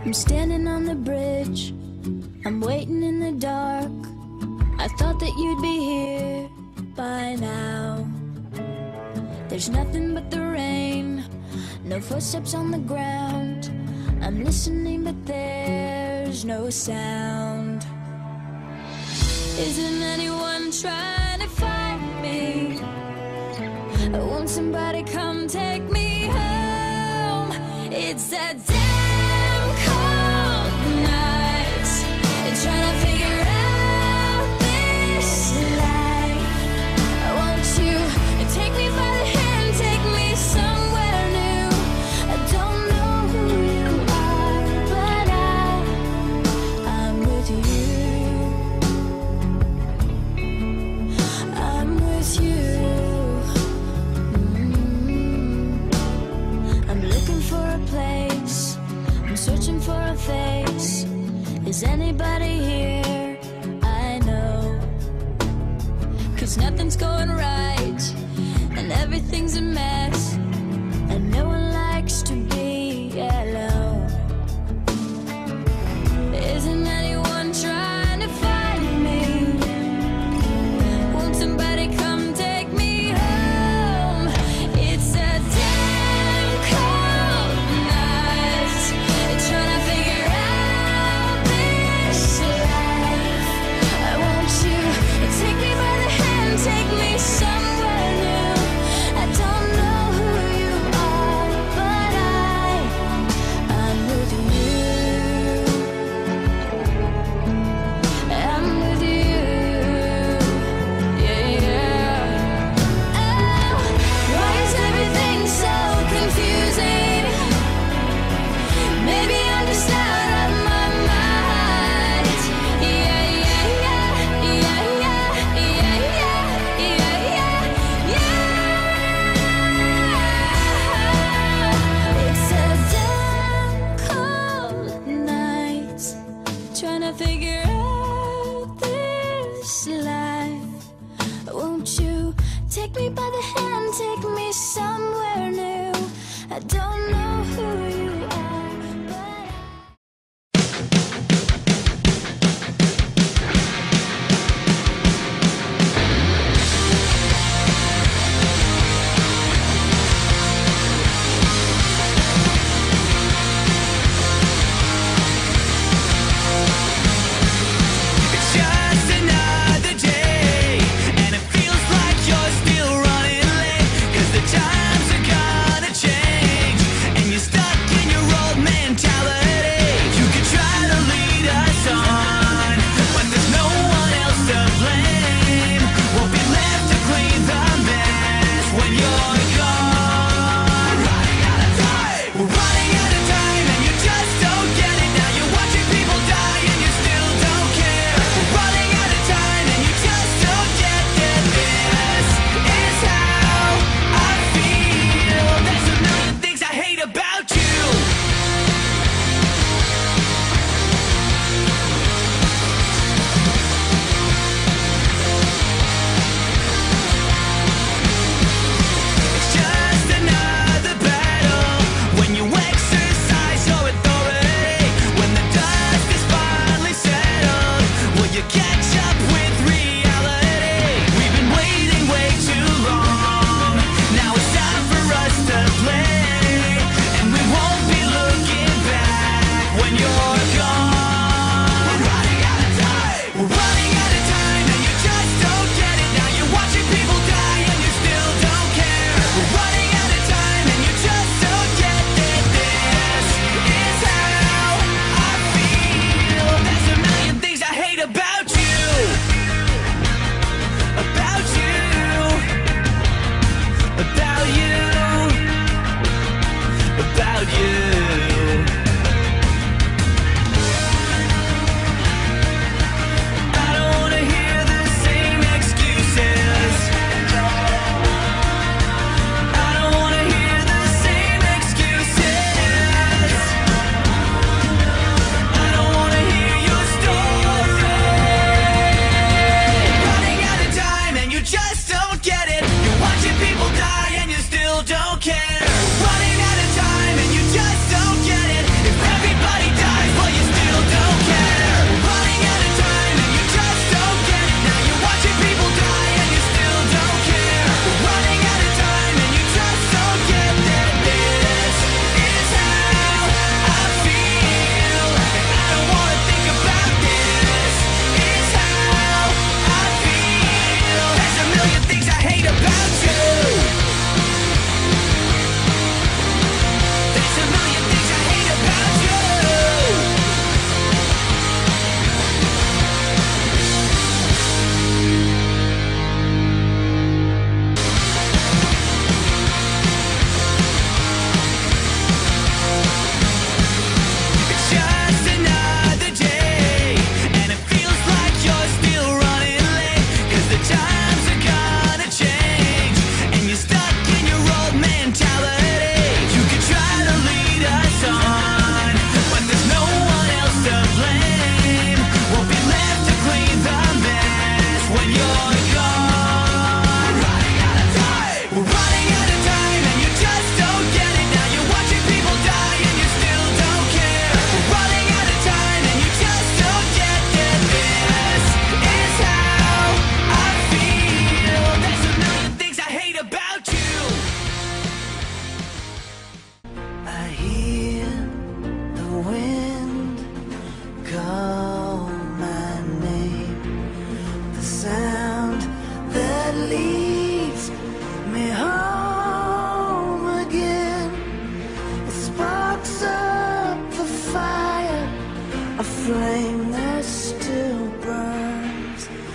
I'm standing on the bridge, I'm waiting in the dark. I thought that you'd be here by now. There's nothing but the rain, no footsteps on the ground. I'm listening but there's no sound. Isn't anyone trying to find me? Won't somebody come take me home? It's that damn cold night, trying to figure out this life. Won't you take me by the hand, take me somewhere new? I don't know who you are, but I'm with you. I'm with you. I'm looking for a place, I'm searching for a face. Is anybody here? I know, 'cause nothing's going right and everything's a mess, and no one likes to be alone. Isn't anyone trying to find me? Won't somebody come take me home? It's a damn cold night, trying to figure out this life. Won't you take me by the hand, take me somewhere new? I don't know flame that still burns